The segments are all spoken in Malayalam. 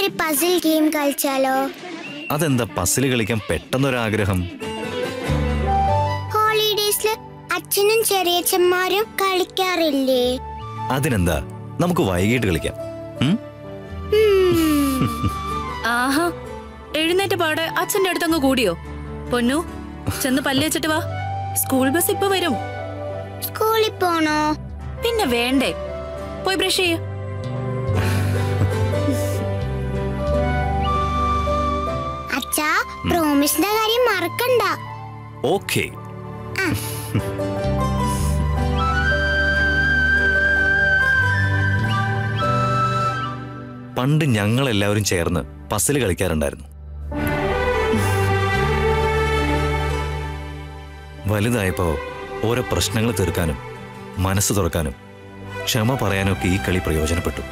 നമുക്കൊരു പസിൽ ഗെയിം കളിച്ചാലോ? അതെന്താ പസിൽ കളിക്കാൻ പെട്ടെന്നൊരാഗ്രഹം? ഹോളിഡേയ്സില് അച്ഛനും ചെറിയച്ഛന്മാരും കളിക്കാറില്ലേ? അതിനെന്താ, നമുക്ക് വൈകിട്ട് കളിക്കാം. ആഹാ, എഴുന്നേറ്റ പാടെ അച്ഛന്റെ അടുത്തങ്ങ് കൂടിയോ? പൊന്നു, ചെന്ന് പല്ല് വെച്ചിട്ട് വാ. സ്കൂൾ ബസ് ഇപ്പൊ വരും. സ്കൂളിൽ പോണോ? പിന്നെ വേണ്ടേ? പോയി ബ്രഷ് ചെയ്യ. അച്ഛാ, പ്രോമിസിന്റെ കാര്യം മറക്കണ്ട. ഓക്കേ. പണ്ട് ഞങ്ങൾ എല്ലാവരും ചേർന്ന് പസിൽ കളിക്കാറുണ്ടായിരുന്നു. വലുതായപ്പോ ഓരോ പ്രശ്നങ്ങൾ തീർക്കാനും മനസ്സ് തുറക്കാനും ക്ഷമ പറയാനൊക്കെ ഈ കളി പ്രയോജനപ്പെട്ടു.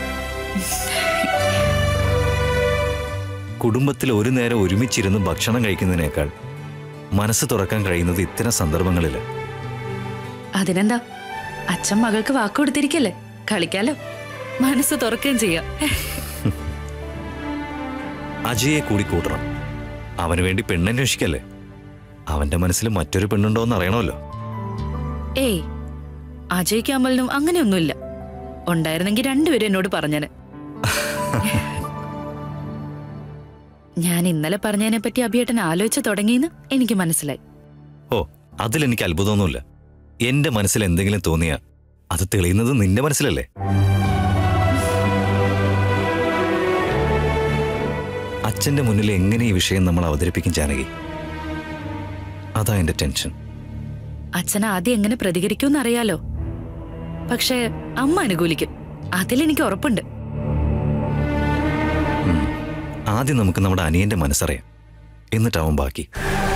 കുടുംബത്തിൽ ഒരു നേരം ഒരുമിച്ചിരുന്ന് ഭക്ഷണം കഴിക്കുന്നതിനേക്കാൾ മനസ്സ് തുറക്കാൻ കഴിയുന്നത് ഇത്തരം സന്ദർഭങ്ങളില്. അതിനെന്താ, അച്ഛൻ മകൾക്ക് വാക്കുകൊടുത്തിരിക്കല്ലേ, കളിക്കാലോ, മനസ്സ് തുറക്കുകയും ചെയ്യാം. അജയെ കൂടി കൂട്ടണം. അവന് വേണ്ടി പെണ്ണന്വേഷിക്കല്ലേ. അവന്റെ മനസ്സിൽ മറ്റൊരു പെണ്ണുണ്ടോന്ന് അറിയണമല്ലോ. ഏയ്, അജയ്ക്ക് അമലിനും അങ്ങനെയൊന്നുമില്ല. ഉണ്ടായിരുന്നെങ്കിൽ രണ്ടുപേരും എന്നോട് പറഞ്ഞേനെ. ഞാൻ ഇന്നലെ പറഞ്ഞതിനെ പറ്റി അഭിയേട്ടൻ ആലോചിച്ച് തുടങ്ങിയെന്ന് എനിക്ക് മനസ്സിലായി. ഓ, അതിലെനിക്ക് അത്ഭുതമൊന്നുമില്ല. എന്റെ മനസ്സിൽ എന്തെങ്കിലും തോന്നിയാ അത് തെളിയുന്നത് നിന്റെ മനസ്സിലല്ലേ. അച്ഛന്റെ മുന്നിൽ എങ്ങനെ ഈ വിഷയം നമ്മൾ അവതരിപ്പിക്കും ജാനകി? അതാ എന്റെ ടെൻഷൻ. അച്ഛൻ ആദ്യം എങ്ങനെ പ്രതികരിക്കുമെന്ന് അറിയാലോ. പക്ഷേ അമ്മ അനുകൂലിക്കും, അതിലെനിക്ക് ഉറപ്പുണ്ട്. ആദ്യം നമുക്ക് നമ്മുടെ അനിയന്റെ മനസ്സറിയാം, എന്നിട്ടാവും ബാക്കി.